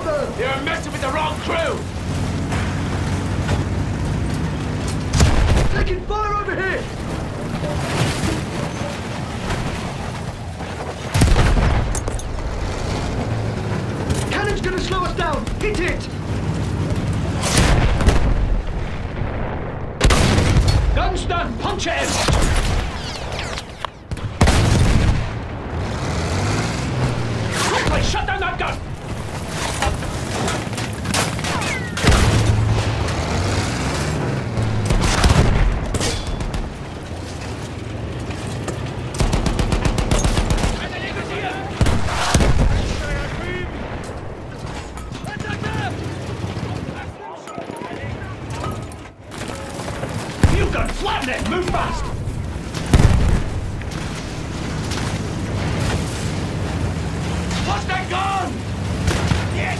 cover! You're messing with the wrong crew! Taking fire over here! Cannon's gonna slow us down! Hit it! Gun's done! Punch it in! Quickly, shut down that gun! Flatten it! Move fast! What's that gun? Yes!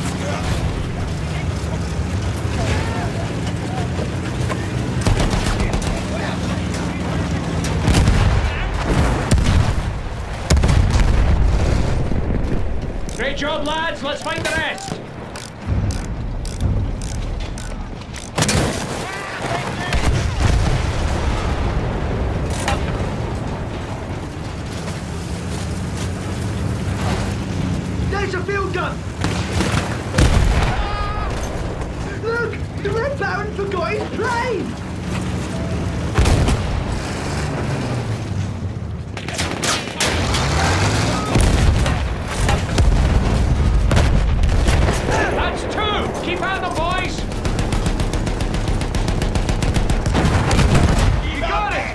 Great job, lads! Let's find the rest! There's a field gun! Look! The Red Baron forgot his plane! That's two! Keep at them, boys! You got it!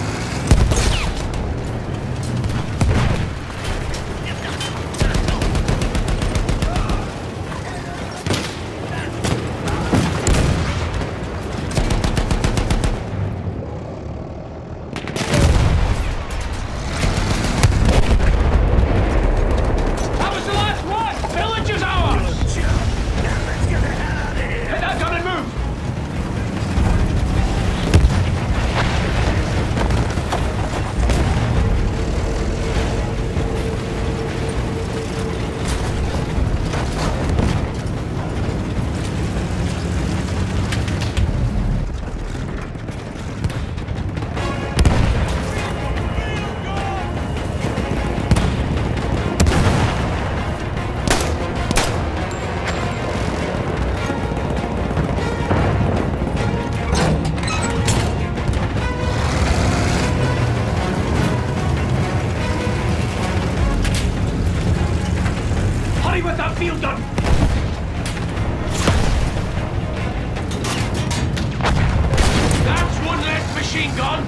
With that field gun! That's one less machine gun!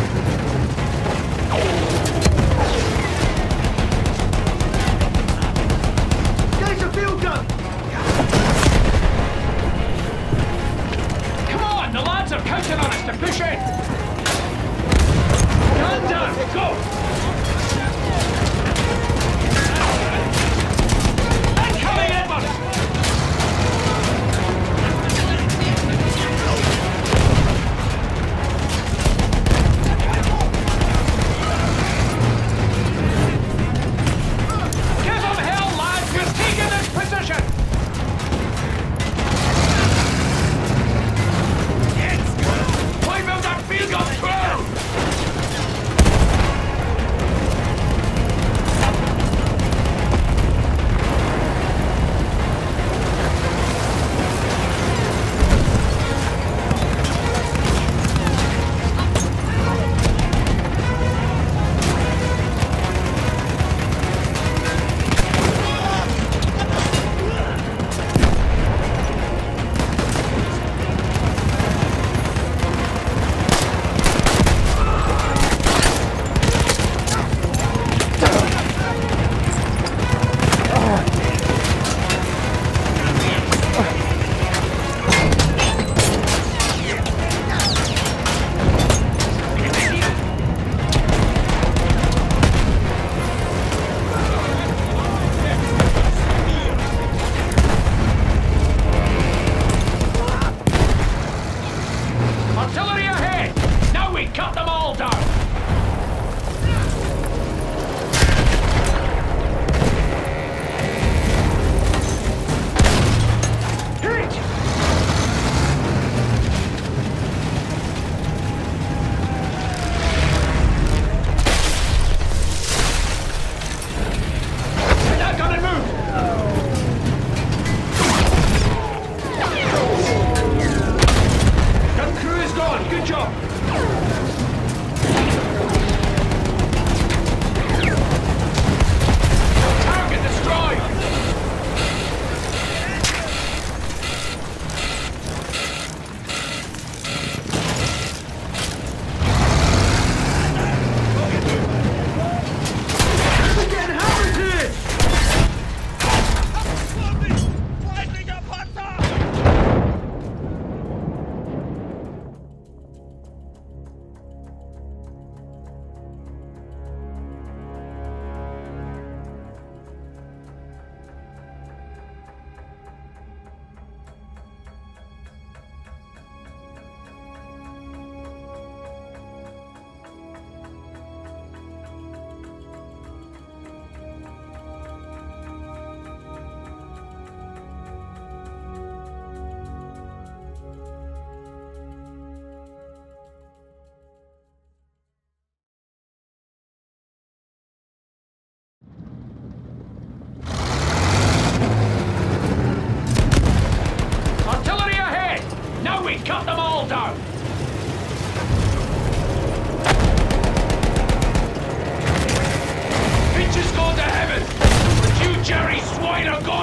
There's a field gun! Come on, the lads are counting on us to push in! Gun down, go!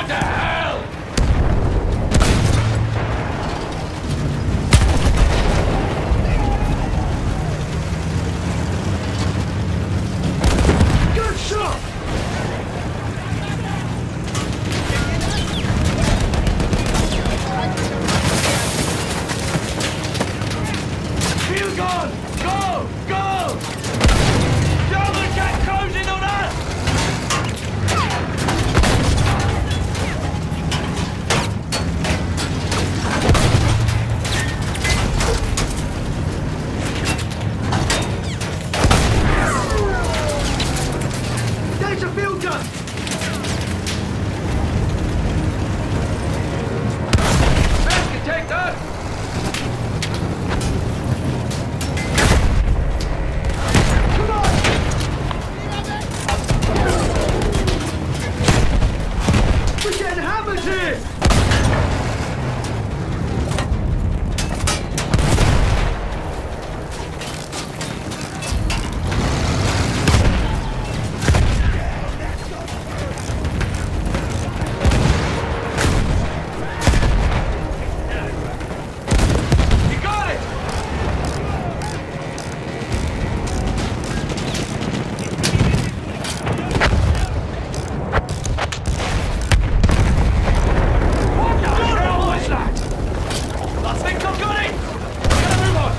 What the hell? Good shot! Field gun! Go! Go! German cat closing on us! There's a field gun! Best can take that! Come on! We're getting hammered here! You got it! What the hell was that? I think I've got it! Gotta move on!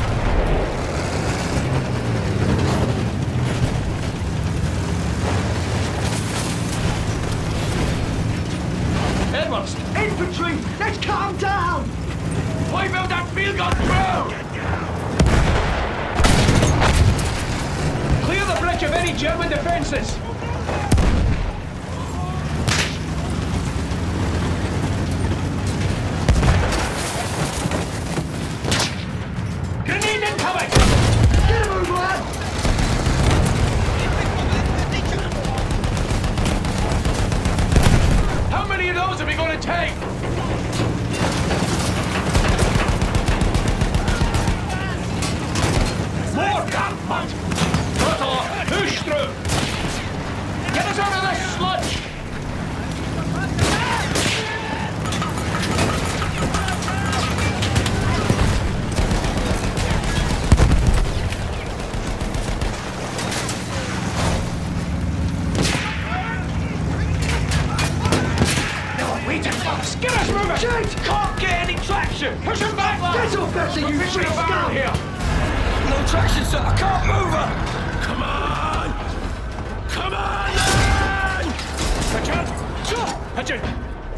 Edwards, Infantry! Let's calm down! wipe out that field gun through! Clear the bridge of any German defences! Grenade incoming! Get a move, lad! How many of those are we going to take? More gunfight! Throttle, push through! Get us out of this sludge! No, wait a minute! Get us moving! Shit! Can't get any traction! Push him back, lads! Get off better, you We're free around scum! here! No traction, sir. I can't move her. Come on! Come on, man! Hutchin!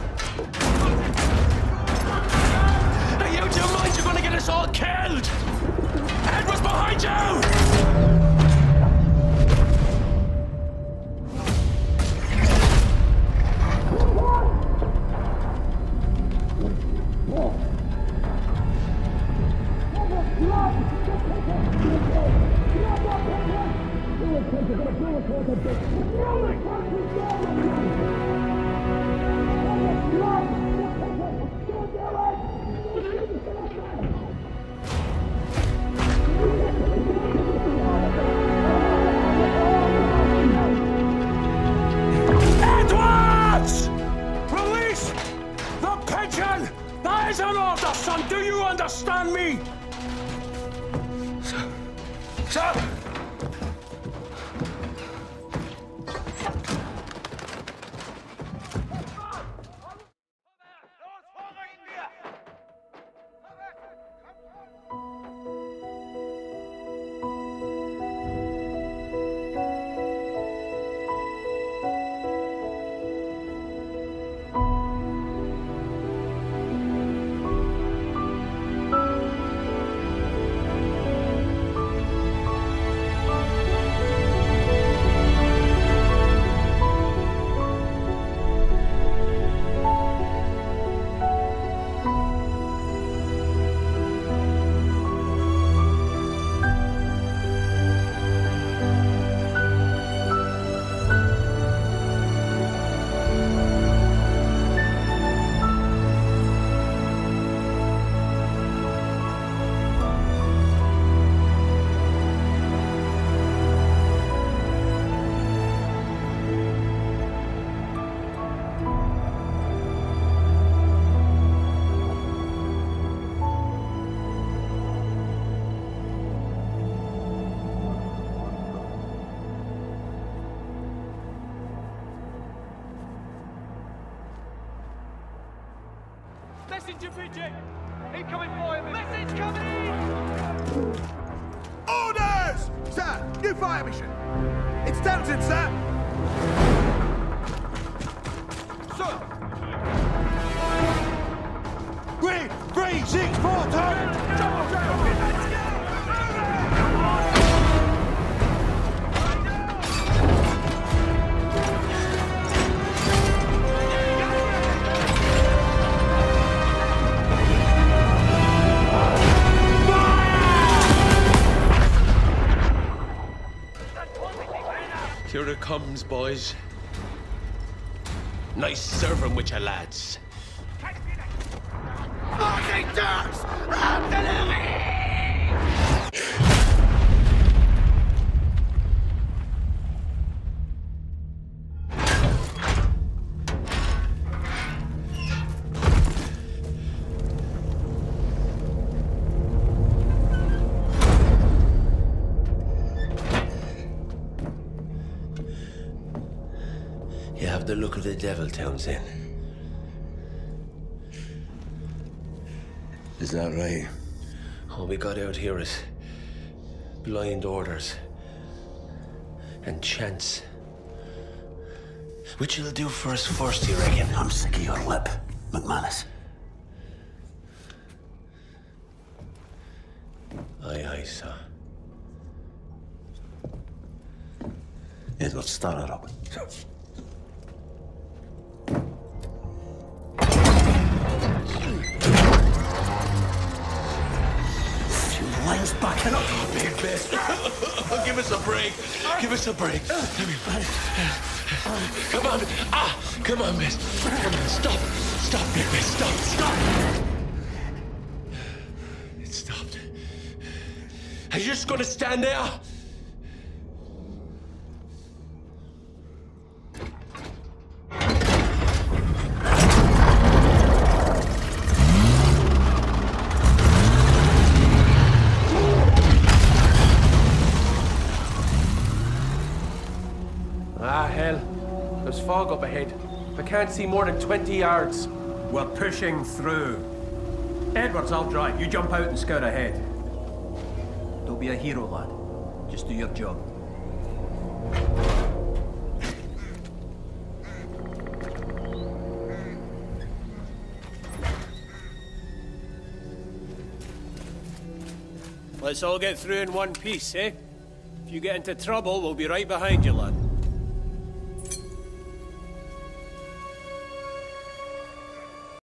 Hey, you do mind? You're gonna get us all killed! Edwards behind you! Edwards! Release the pigeon! That is an order, son! Do you understand me? Sir! Messenger pigeon! Incoming fire! Message coming in! Orders! Sir, new fire mission. It's Townsend, sir. Sir. 3, 3, 6, 4, turn! Double barrel! Let's go! Here it comes, boys. Nice serving with your lads. Marching Turks! Artillery! You have the look of the devil, Townsend. Is that right? All we got out here is blind orders and chance. Which you'll do for us first, you reckon? I'm sick of your lip, McManus. Aye, aye, sir. Edward, start her up. Line's backing up. Big miss. Give us a break. Give us a break. Come on. Come on, miss. Come on, stop. Stop, big miss. Stop. It stopped. Are you just gonna stand there? Hell. There's fog up ahead. I can't see more than 20 yards. We're pushing through. Edwards, I'll drive. You jump out and scout ahead. Don't be a hero, lad. Just do your job. Let's all get through in one piece, eh? If you get into trouble, we'll be right behind you, lad.